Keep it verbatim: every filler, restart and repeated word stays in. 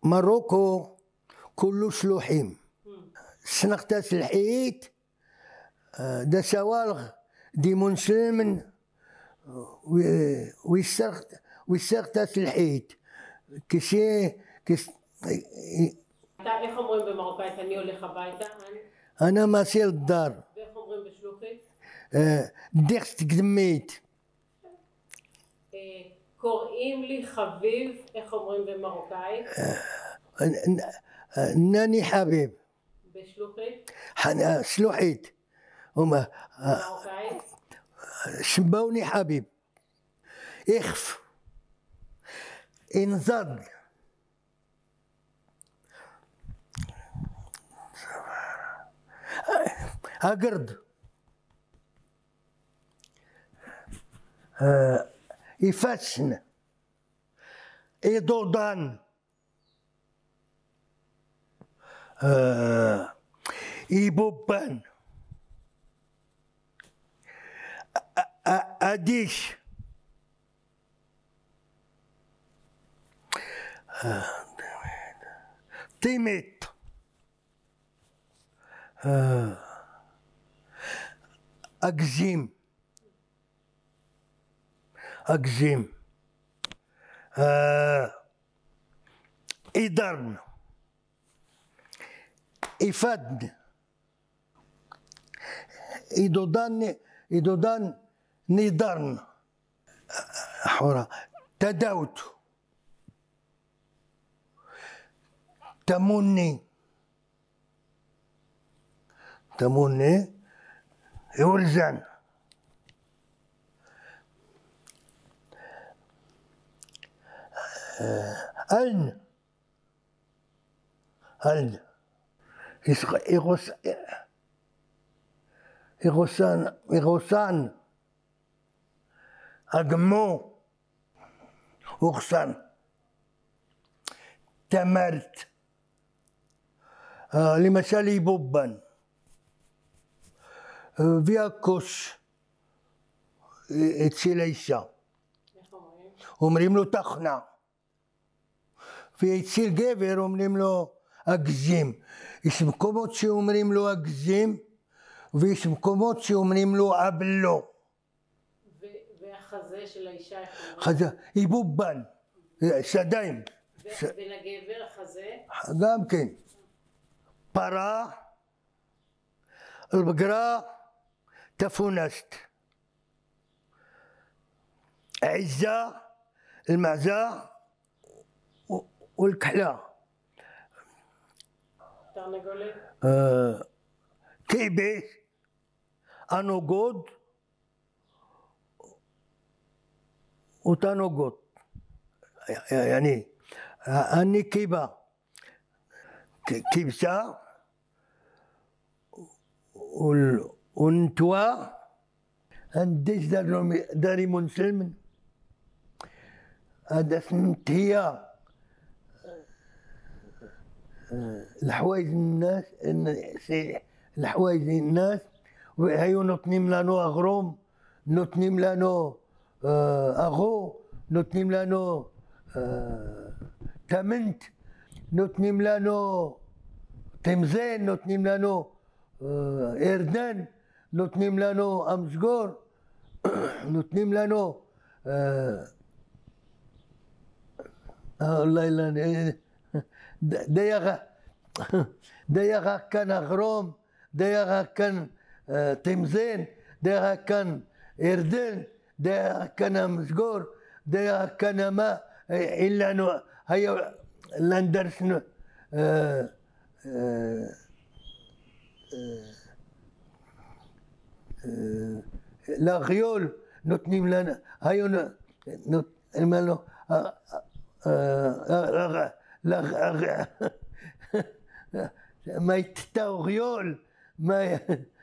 ماروكو كله شلوحيم سنقتاس الحيت دا سوالغ دي منسلمن ويسرق ويسرقتاس الحيت كشي كش איך אומרים במרוקאית אני הולך הביתה? أنا ماسير الدار. ואיך אומרים בשלוחית? דכסט קדמית. קוראים לי חביב, איך אומרים במרוקאית? נני חביב. בשלוחית? שלוחית. במרוקאית? שמבוני חביב. איכף. انزد. أقرد آه يفسن يدودان آه يبوبان أديش آه تيميت آه أجزيم أجزيم آه إدرن إفادن إدودان إدودان نيدرن حورا تداوت تموني تموني يورزان ألن ألن يغوس يغوسان يغوسان أقمو وغسان تمرت آه لمثال يبوبان فياكوش اتسيليسا אומרים לו תחנה ויציל גבר אומרים לו אגזים. יש מקומות שאומרים לו אגזים ויש מקומות שאומרים לו אבלו. והחזה של האישה איך אומרים? חזה, איבובן, שדיים. ולגבר החזה? גם כן. פרה, البقرة تفونست عزة المعزة والكحلة آه كيبيت أنوغود وتانوغود يعني أني كيبة كيبسة والنتوى عنديش داري منسلم هذا سنت هي الحوايج الناس الحوايج الناس وهيو نطنيم لانو اغروم نطنيم لانو اغو نطنيم لانو تمنت نطنيم لانو تمزين نطنيم لانو إردن نطنيم لانو أمزغور نطنيم لانو الله يلا ديغا ديغا كان غروم ديغا كان تمزين ديغا كان إردن ديغا كان أمزغور ديغا كان ما إلا أنه هيا لاندرسن لا غيول نطنيم لنا هايو نط المالو لا ما يتتاو غيول ما